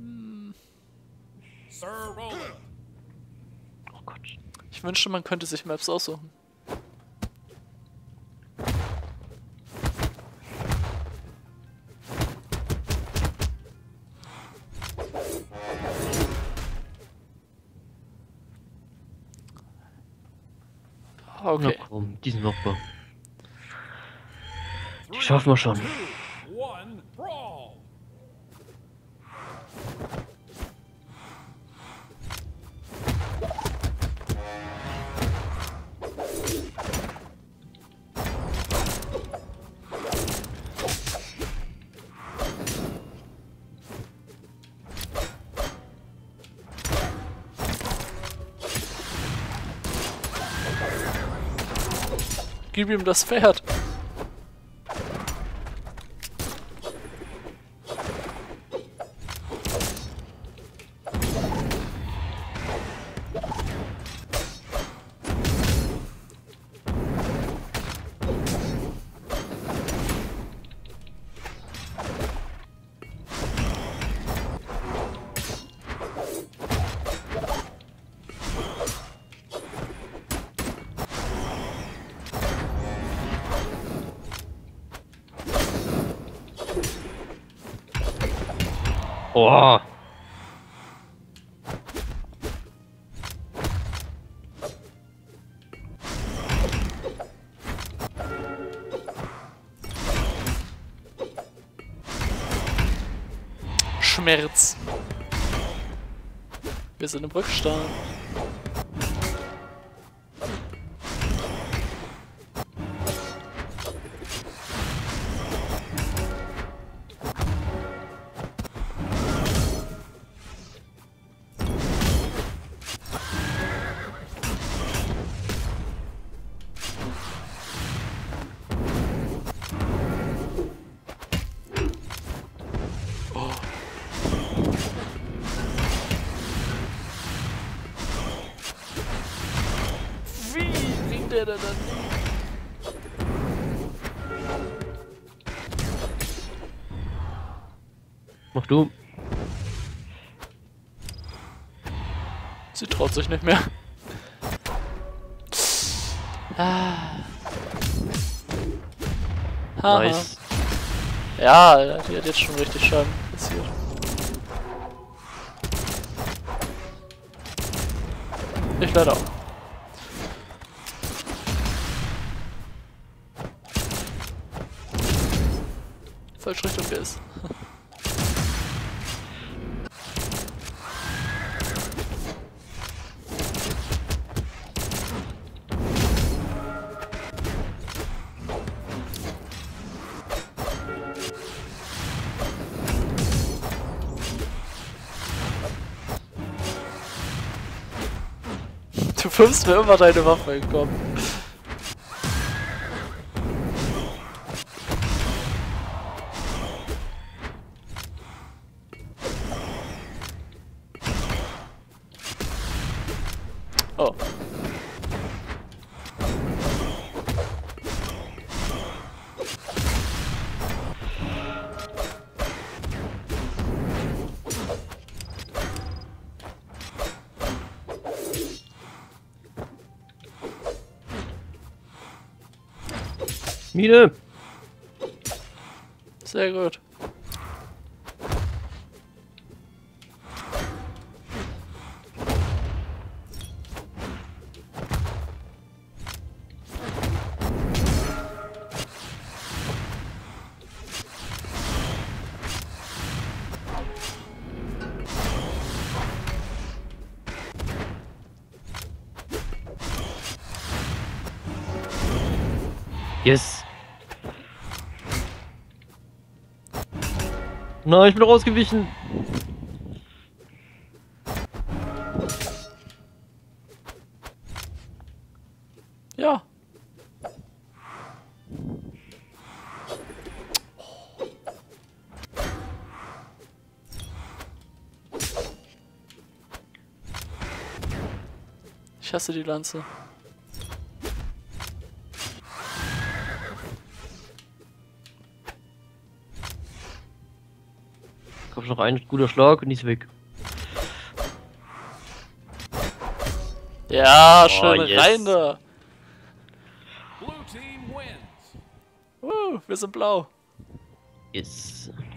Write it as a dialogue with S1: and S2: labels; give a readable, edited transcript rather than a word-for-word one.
S1: Sir Roland.
S2: Oh Gott.
S3: Ich wünschte, man könnte sich Maps aussuchen. Okay.
S2: Na komm, diesen Nachbar. Die schaffen wir schon.
S1: 2, 1, brawl.
S3: Gib ihm das Pferd.
S2: Oh.
S3: Schmerz. Wir sind im Rückstand. Wie bringt der da dann?
S2: Mach du.
S3: Sie traut sich nicht mehr. Ah. Haha.
S2: Nice.
S3: Ja, die hat jetzt schon richtig Schaden passiert. Ich leider auch. Falsche Richtung ist. Du wirfst mir immer deine Waffe in den Kopf. Oh.
S2: Mine!
S3: Sehr gut.
S2: Yes! Nein, ich bin rausgewichen!
S3: Ja. Ich hasse die Lanze.
S2: Kommt noch ein guter Schlag und die ist weg.
S3: Ja, schön
S2: yes.
S3: rein da.
S1: Blue team wins.
S3: Wir sind blau.
S2: Yes.